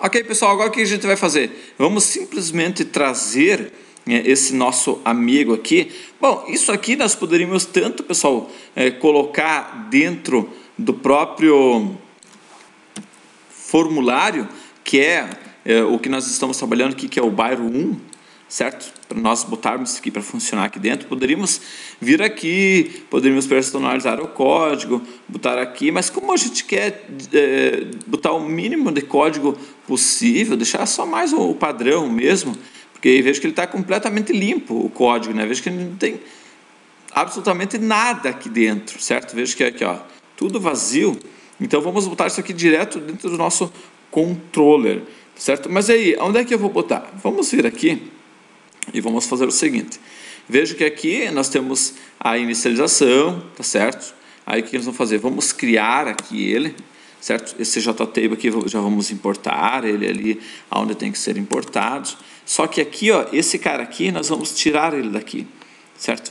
Ok, pessoal, agora o que a gente vai fazer? Vamos simplesmente trazer esse nosso amigo aqui. Bom, isso aqui nós poderíamos tanto, pessoal, colocar dentro do próprio formulário, que é o que nós estamos trabalhando aqui, que é o bairro 1, certo? Para nós botarmos isso aqui para funcionar aqui dentro, poderíamos vir aqui, poderíamos personalizar o código, botar aqui, mas como a gente quer botar o mínimo de código possível, deixar só mais o padrão mesmo, porque vejo que ele está completamente limpo, o código, né? Vejo que ele não tem absolutamente nada aqui dentro, certo? Vejo que aqui, ó, tudo vazio, então vamos botar isso aqui direto dentro do nosso controller, certo? Mas aí, onde é que eu vou botar? Vamos vir aqui e vamos fazer o seguinte. Veja que aqui nós temos a inicialização, tá certo? Aí o que nós vamos fazer? Vamos criar aqui ele, certo? Esse JTable aqui já vamos importar ele ali onde tem que ser importado. Só que aqui, ó, esse cara aqui nós vamos tirar ele daqui, certo?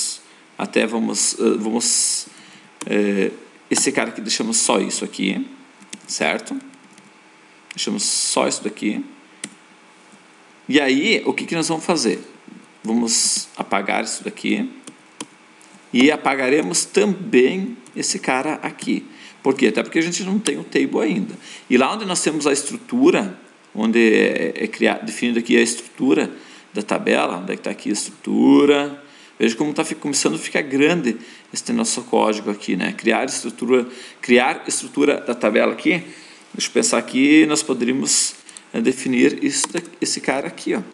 Esse cara aqui deixamos só isso aqui, certo? Deixamos só isso daqui. E aí, o que nós vamos fazer? Vamos apagar isso daqui. E apagaremos também esse cara aqui. Por quê? Até porque a gente não tem o table ainda. E lá onde nós temos a estrutura, onde definido aqui a estrutura da tabela, onde é que está aqui a estrutura. Veja como está começando a ficar grande esse nosso código aqui, né? Criar estrutura da tabela aqui. Deixa eu pensar aqui, nós poderíamos definir esse cara aqui, ó.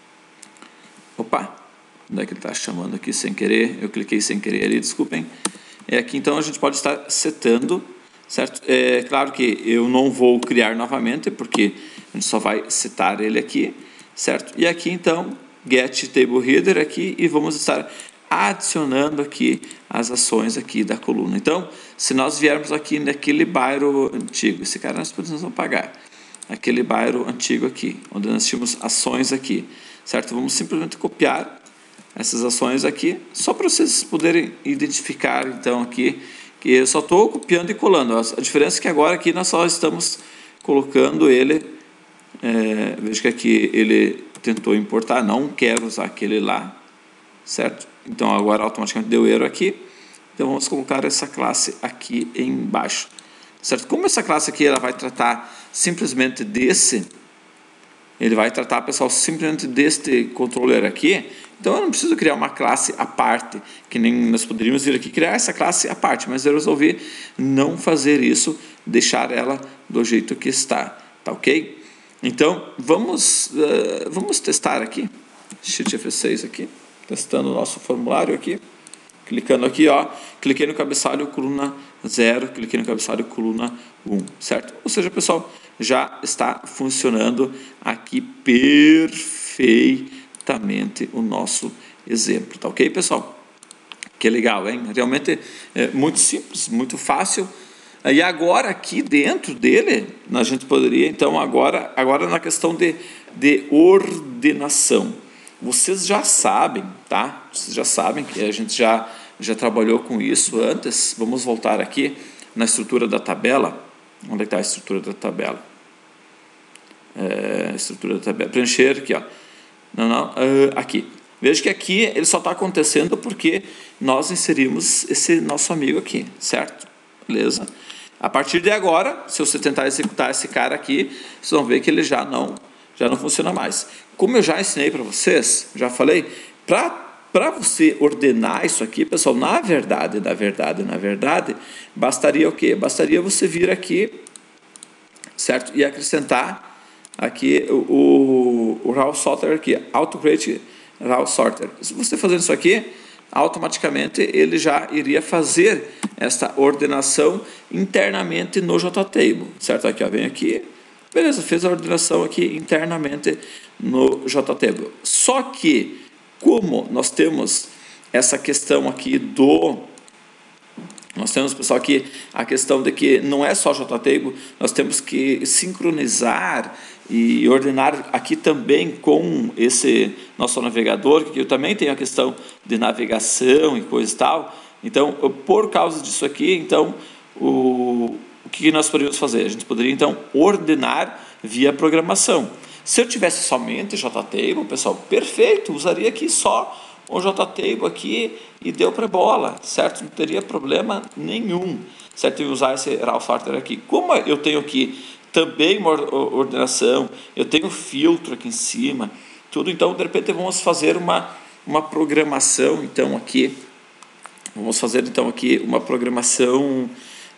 Opa, onde é que ele está chamando aqui sem querer? Eu cliquei sem querer ali, desculpem. Aqui então a gente pode estar setando, certo? É claro que eu não vou criar novamente, porque a gente só vai setar ele aqui, certo? E aqui então, get table header aqui, e vamos estar adicionando aqui as ações aqui da coluna. Então, se nós viermos aqui naquele bairro antigo, esse cara nós podemos apagar. Aquele bairro antigo aqui, onde nós tínhamos ações aqui, certo? Vamos simplesmente copiar essas ações aqui, só para vocês poderem identificar, então, aqui, que eu só estou copiando e colando. A diferença é que agora aqui nós só estamos colocando ele, veja que aqui ele tentou importar, não quero usar aquele lá, certo? Então, agora automaticamente deu erro aqui, então vamos colocar essa classe aqui embaixo. Certo? Como essa classe aqui ela vai tratar simplesmente ele vai tratar, pessoal, simplesmente deste controller aqui, então eu não preciso criar uma classe à parte, que nem nós poderíamos vir aqui criar essa classe à parte, mas eu resolvi não fazer isso, deixar ela do jeito que está, tá ok? Então, vamos testar aqui, Shift F6 aqui, testando o nosso formulário aqui. Clicando aqui, ó, cliquei no cabeçalho coluna 0, cliquei no cabeçalho coluna 1, certo? Ou seja, pessoal, já está funcionando aqui perfeitamente o nosso exemplo, tá ok, pessoal? Que legal, hein? Realmente é muito simples, muito fácil. E agora aqui dentro dele, a gente poderia, então, agora na questão de ordenação. Vocês já sabem, tá? Vocês já sabem que a gente já trabalhou com isso antes. Vamos voltar aqui na estrutura da tabela. Onde está a estrutura da tabela? Estrutura da tabela. Preencher aqui, ó. Aqui. Veja que aqui ele só está acontecendo porque nós inserimos esse nosso amigo aqui, certo? Beleza? A partir de agora, se você tentar executar esse cara aqui, vocês vão ver que ele já não funciona mais. Como eu já ensinei para vocês, já falei, para você ordenar isso aqui, pessoal, na verdade, bastaria o quê? Bastaria você vir aqui, certo? E acrescentar aqui o raw sorter aqui, auto create raw sorter. Se você fazer isso aqui, automaticamente ele já iria fazer esta ordenação internamente no JTable, certo? Aqui, ó, vem aqui. Beleza, fez a ordenação aqui internamente no JTable. Só que, como nós temos essa questão aqui nós temos, pessoal, aqui a questão de que não é só JTable, nós temos que sincronizar e ordenar aqui também com esse nosso navegador, que eu também tenho a questão de navegação e coisa e tal. Então, por causa disso aqui, então, o que nós poderíamos fazer? A gente poderia, então, ordenar via programação. Se eu tivesse somente JTable, pessoal, perfeito, usaria aqui só o JTable aqui e deu para bola, certo? Não teria problema nenhum, certo? Em usar esse raw sorter aqui. Como eu tenho aqui também uma ordenação, eu tenho filtro aqui em cima, tudo, então, de repente, vamos fazer uma programação, então, aqui. Vamos fazer, então, aqui uma programação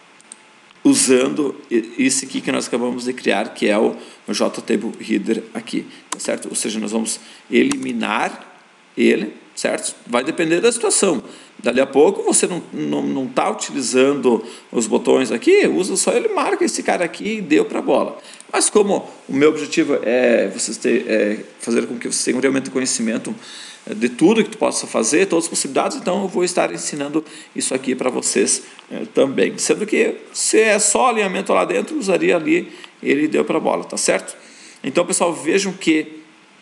usando esse aqui que nós acabamos de criar, que é o JTable Header aqui, tá certo? Ou seja, nós vamos eliminar ele, certo? Vai depender da situação. Dali a pouco você não está utilizando os botões aqui, usa só ele, marca esse cara aqui e deu para a bola. Mas como o meu objetivo é fazer com que vocês tenham realmente conhecimento de tudo que tu possa fazer, todas as possibilidades, então eu vou estar ensinando isso aqui para vocês também. Sendo que se é só alinhamento lá dentro, usaria ali, ele deu para a bola, tá certo? Então, pessoal, vejam que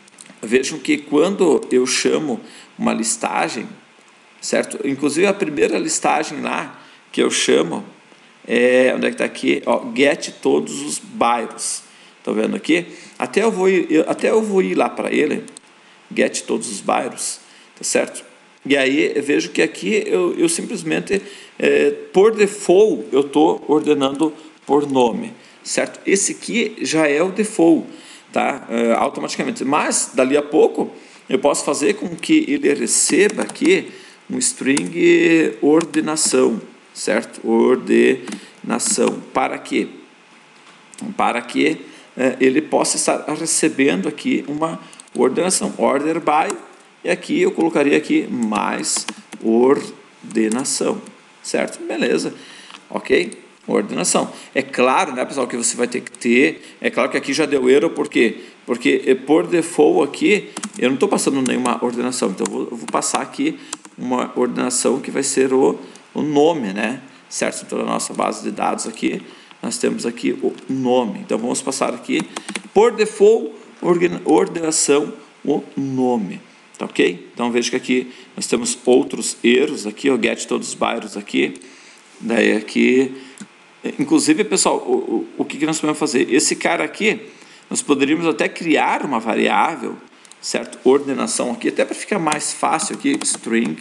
quando eu chamo uma listagem, certo? Inclusive a primeira listagem lá que eu chamo, onde é que está aqui? Ó, get todos os bairros. Estão vendo aqui? Até eu vou ir lá para ele, get todos os bairros, tá certo? E aí eu vejo que aqui eu simplesmente, por default, eu estou ordenando por nome, certo? Esse aqui já é o default, tá? Automaticamente. Mas, dali a pouco, eu posso fazer com que ele receba aqui um string ordenação, certo? Ordenação. Para quê? Para que ele possa estar recebendo aqui uma ordenação, order by, e aqui eu colocaria aqui mais ordenação, certo? Beleza, ok? Ordenação. É claro, né, pessoal, que você vai ter que ter, é claro que aqui já deu erro, por quê? Porque por default aqui, eu não estou passando nenhuma ordenação, então eu vou passar aqui uma ordenação que vai ser o nome, né? Certo? Então, na nossa base de dados aqui, nós temos aqui o nome. Então, vamos passar aqui, por default, ordenação, o nome. Tá ok? Então, veja que aqui nós temos outros erros aqui, o get todos os bairros aqui. Daí aqui, inclusive, pessoal, o que nós podemos fazer? Esse cara aqui, nós poderíamos até criar uma variável, certo? Ordenação aqui, até para ficar mais fácil aqui, string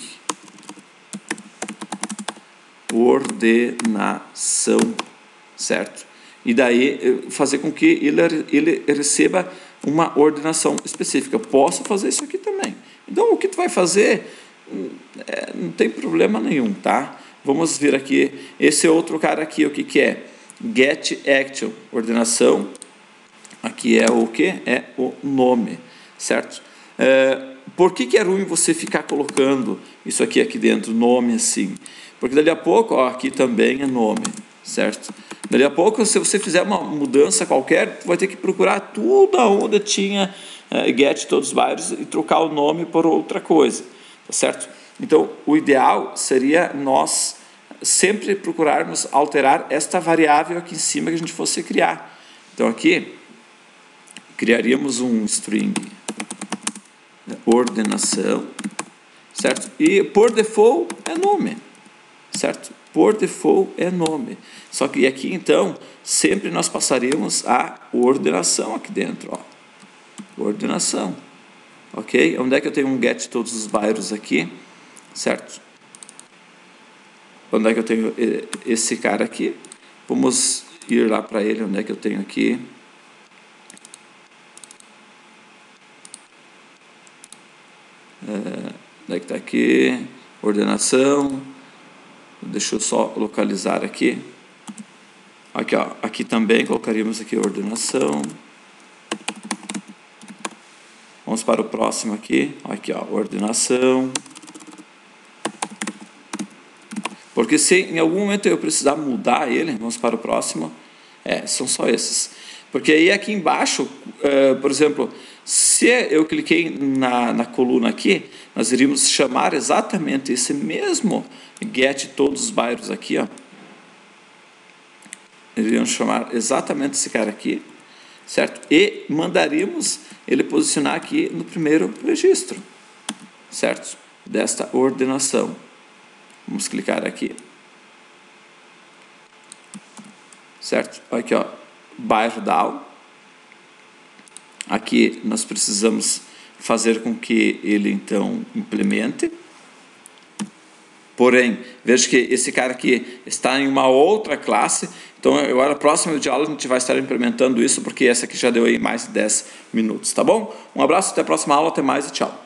ordenação, certo? E daí fazer com que ele receba uma ordenação específica. Posso fazer isso aqui também. Então, o que tu vai fazer, não tem problema nenhum, tá? Vamos ver aqui, esse outro cara aqui, o que é? Get action, ordenação, aqui é o que? É o nome, certo? Por que é ruim você ficar colocando isso aqui dentro, nome assim? Porque dali a pouco, ó, aqui também é nome, certo? Dali a pouco, se você fizer uma mudança qualquer, vai ter que procurar tudo onde tinha get todos os bairros e trocar o nome por outra coisa, tá certo? Então, o ideal seria nós sempre procurarmos alterar esta variável aqui em cima que a gente fosse criar. Então, aqui, criaríamos um string ordenação, certo? E por default é nome, certo? Por default é nome. Só que aqui, então, sempre nós passaríamos a ordenação aqui dentro, ó. Ordenação, ok? Onde é que eu tenho um get todos os bairros aqui, certo? Onde é que eu tenho esse cara aqui? Vamos ir lá para ele, onde é que eu tenho aqui? Onde é que está aqui? Ordenação. Deixa eu só localizar aqui. Aqui, ó, aqui também colocaríamos aqui ordenação. Vamos para o próximo aqui. Aqui, ó, ordenação. Porque se em algum momento eu precisar mudar ele, vamos para o próximo. São só esses. Porque aí aqui embaixo, por exemplo, se eu cliquei na coluna aqui, nós iríamos chamar exatamente esse mesmo get todos os bairros aqui, ó. Iríamos chamar exatamente esse cara aqui, certo? E mandaríamos ele posicionar aqui no primeiro registro, certo? Desta ordenação. Vamos clicar aqui. certo? Aqui, ó, bairro DAO. Aqui nós precisamos fazer com que ele, então, implemente. Porém, veja que esse cara aqui está em uma outra classe. Então, agora, próximo de aula, a gente vai estar implementando isso, porque essa aqui já deu aí mais de 10 minutos, tá bom? Um abraço, até a próxima aula, até mais e tchau.